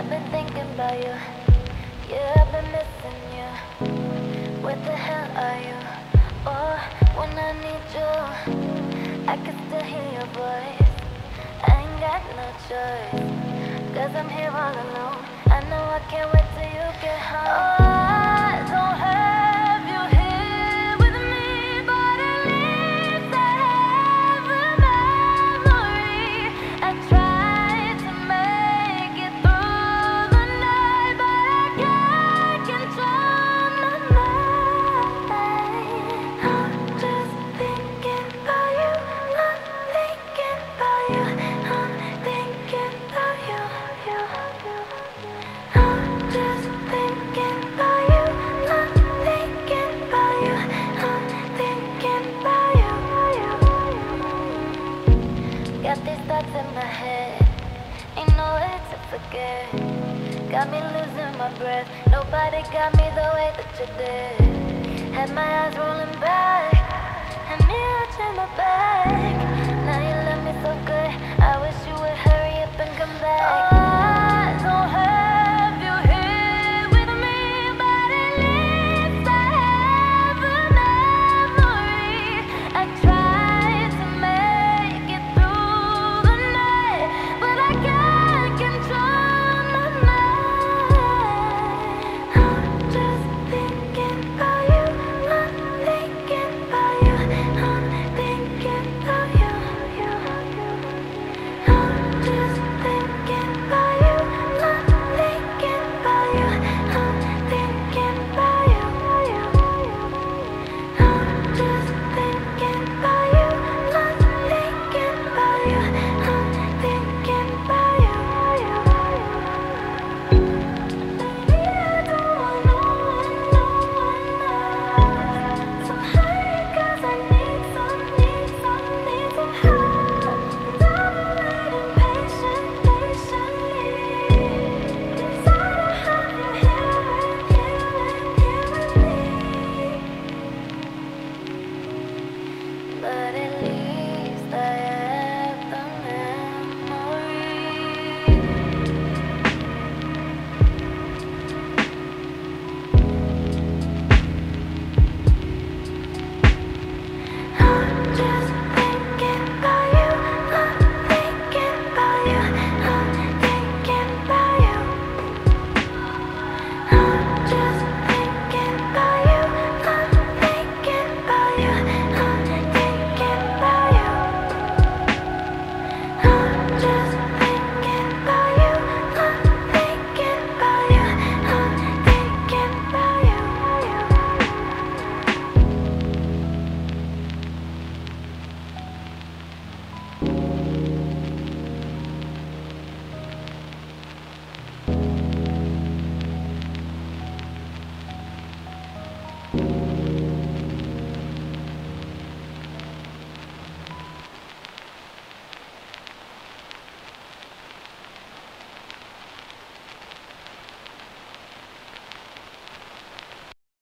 I've been thinking about you. Yeah, I've been missing you. Where the hell are you? Oh, when I need you, I can still hear your voice. I ain't got no choice, 'cause I'm here all alone. I know I can't wait till you get home. Oh, I don't have you here with me, but at least I have a memory. I tried to make it through the night, but I can't control my mind. I'm just thinking about you. I'm thinking about you. I'm thinking about you. I'm just thinking about you. I'm thinking about you. I'm thinking about you. Got these thoughts in my head, ain't no way to forget. Got me losing my breath. Nobody got me the way that you did. Had my eyes rolling back, and me watching my back. Now you love me so good, I wish you would hurry up and come back.